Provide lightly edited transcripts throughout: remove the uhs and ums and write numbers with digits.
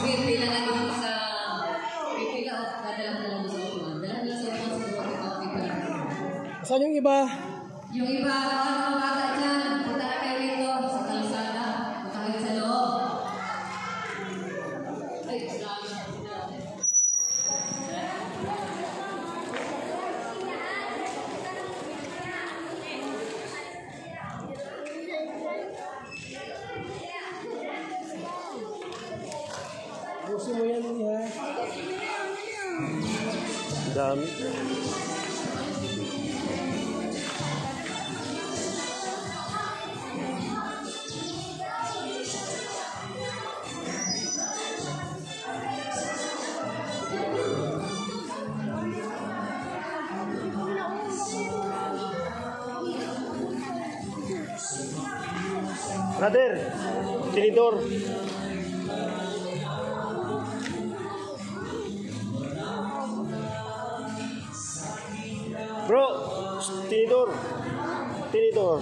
Saan yung iba? Yung iba, mga bata dyan, punta na kayo rito sa kalsada. Punta kayo sa loob. Ay, gusto mo yan ha? Dami. Brother, tinidor. Bro, tinidor. Tinidor.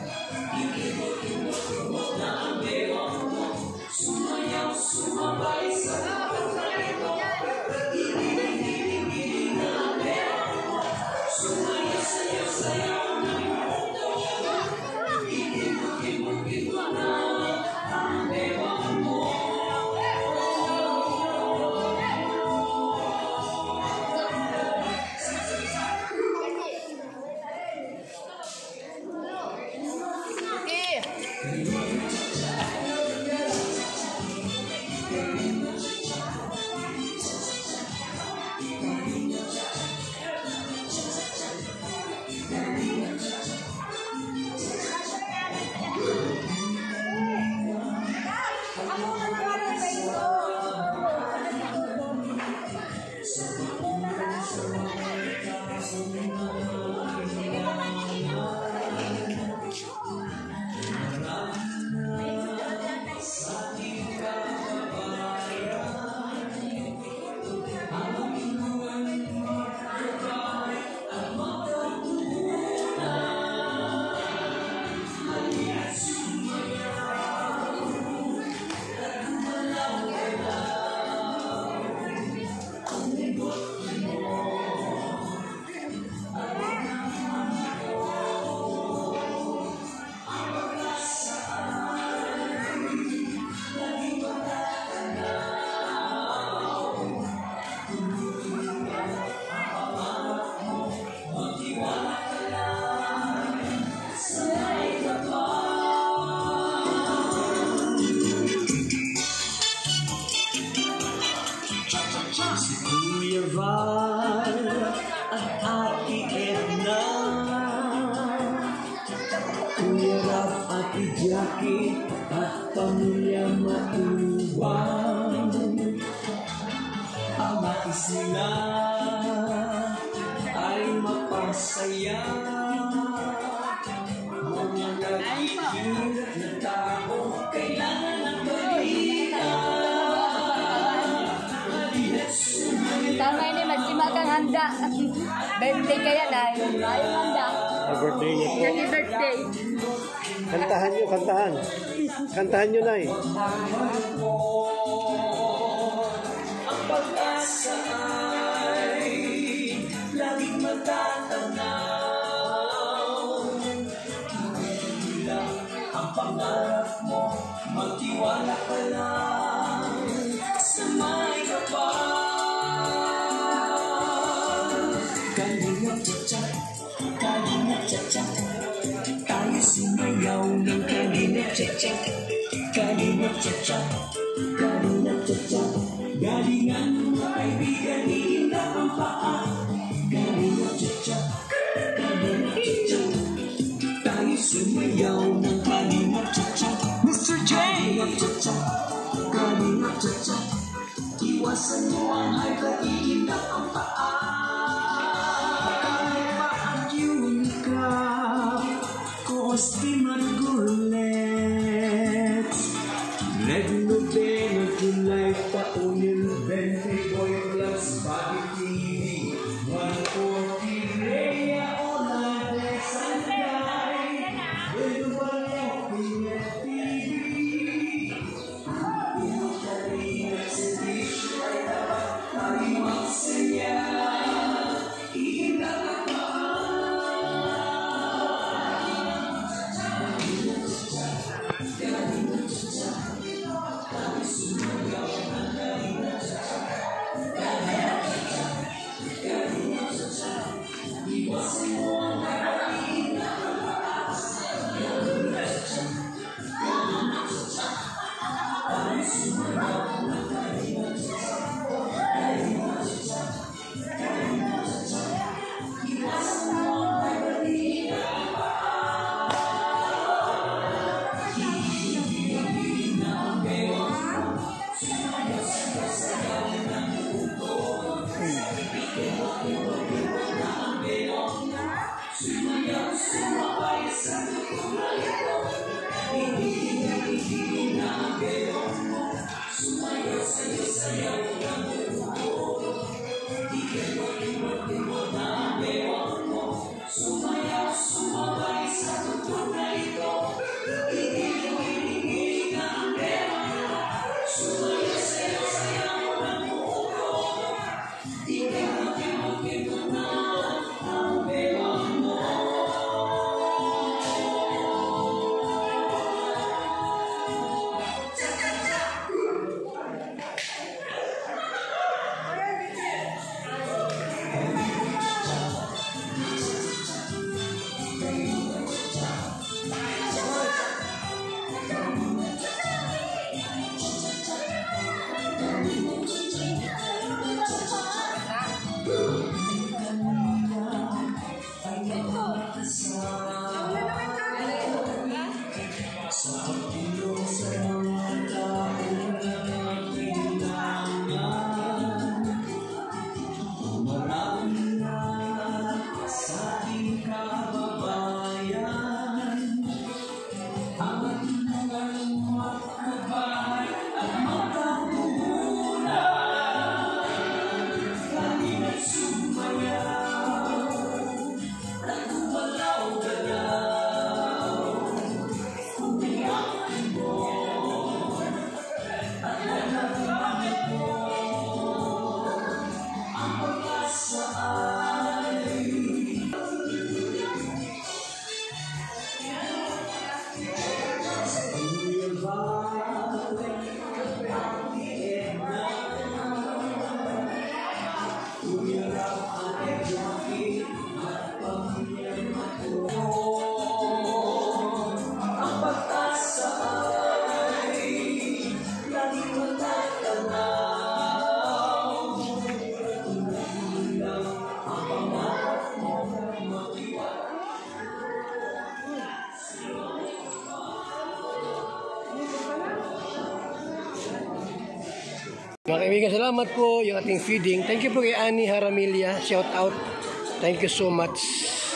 Sumayaw, sumabay Si Kuya Val at Ate Edna, Kuya Rap, Ate Jackie at pamilya maiwan. Ang nais nila ay mapasaya, mga nagiging na tao kailangan ng balita. Tama ini magsimagang handa. Birthday kaya na yun. Ayong handa. Birthday niya po. Happy birthday. Kantahan nyo, kantahan. Kantahan nyo na eh. Ang pag-asa ay laging matatanaw. Hindi lang ang pangarap mo, magtiwala ka lang sa may kapal. Kalingap tsa-tsa, kalingap tsa-tsa, tayo sumayaw ng kalingap tsa-tsa, kalingap tsa-tsa, kalingap tsa-tsa. Galingan mga kaibigan, iinda ang paa. Kalingap tsa-tsa, kalingap tsa-tsa, tayo sumayaw ng kalingap tsa-tsa. Mr. J! Kalingap tsa-tsa, kalingap tsa-tsa, iwasan mo ang hype at iinda ang paa. Costi Margolets, Red Novena, July, Paunin, 20 Boy Plus, Bobby TV, 140, Rhea, Ola, Alexandrai, Wilbaro, Pinet TV, Pinocharia, Sedisha, tayo magsaya. Mga kaibigan, salamat po yung ating feeding. Thank you po kay Annie Haramilia. Shout out. Thank you so much.